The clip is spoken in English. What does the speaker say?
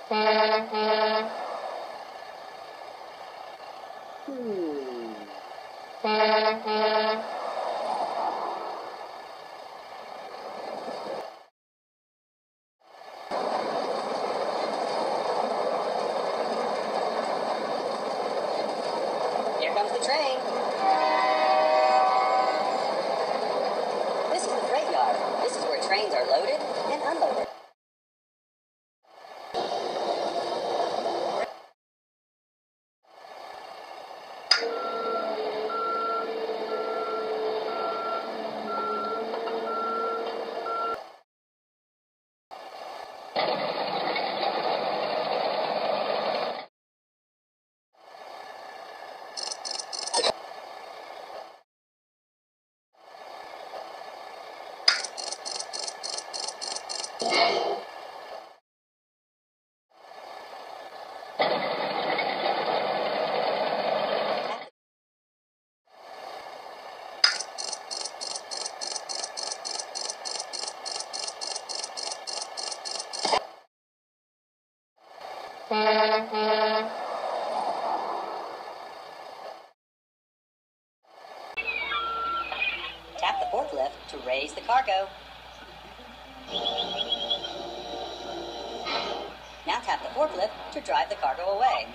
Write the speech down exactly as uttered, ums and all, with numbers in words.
Here comes the train. This is the freight yard. This is where trains are loaded and unloaded. Tap the forklift to raise the cargo. Now tap the forklift to drive the cargo away.